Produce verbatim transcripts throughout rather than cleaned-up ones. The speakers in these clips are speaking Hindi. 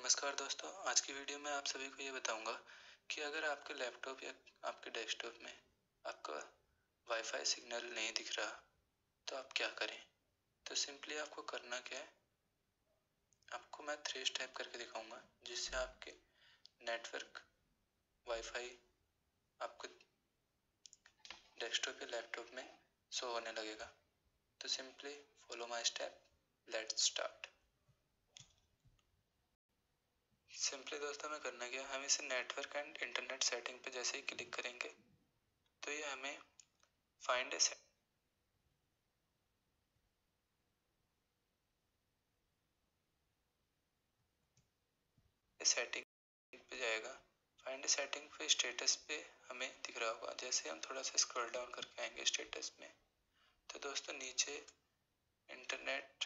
नमस्कार दोस्तों, आज की वीडियो में आप सभी को ये बताऊंगा कि अगर आपके लैपटॉप या आपके डेस्कटॉप में आपका वाईफाई सिग्नल नहीं दिख रहा तो आप क्या करें। तो सिंपली आपको करना क्या है, आपको मैं थ्री स्टेप करके दिखाऊंगा जिससे आपके नेटवर्क वाईफाई आपको डेस्कटॉप या लैपटॉप में शो होने लगेगा। तो simply follow my step, let's start. Simply दोस्तों हमें करना क्या है, हम इसे नेटवर्क एंड इंटरनेट सेटिंग पे जैसे ही क्लिक करेंगे तो ये हमें फाइंड ए सेटिंग पे जाएगा। फाइंड सेटिंग पे स्टेटस पे हमें दिख रहा होगा। जैसे हम थोड़ा सा स्क्रॉल डाउन करके आएंगे स्टेटस में तो दोस्तों नीचे इंटरनेट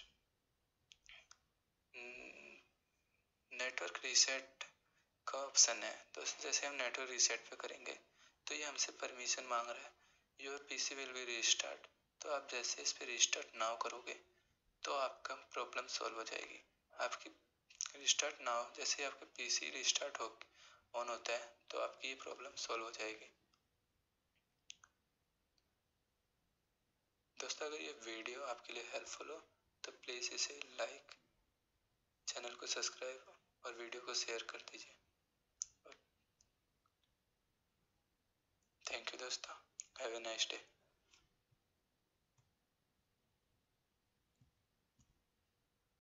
नेटवर्क रीसेट का ऑप्शन है। दोस्तों जैसे हम नेटवर्क रीसेट पे करेंगे तो ये हमसे परमिशन मांग रहा है, your PC will be restart. तो आप जैसे इस पे रीस्टार्ट नाउ करोगे तो आपका प्रॉब्लम सॉल्व हो जाएगी। आपकी रिस्टार्ट नाउ जैसे ही आपका पीसी रिस्टार्ट हो ऑन होता है तो आपकी ये प्रॉब्लम सॉल्व हो जाएगी। दोस्तों अगर ये वीडियो आपके लिए हेल्पफुल हो तो प्लीज़ इसे लाइक, चैनल को सब्सक्राइब और वीडियो को शेयर कर दीजिए। थैंक यू दोस्तों, हैव ए नाइस डे।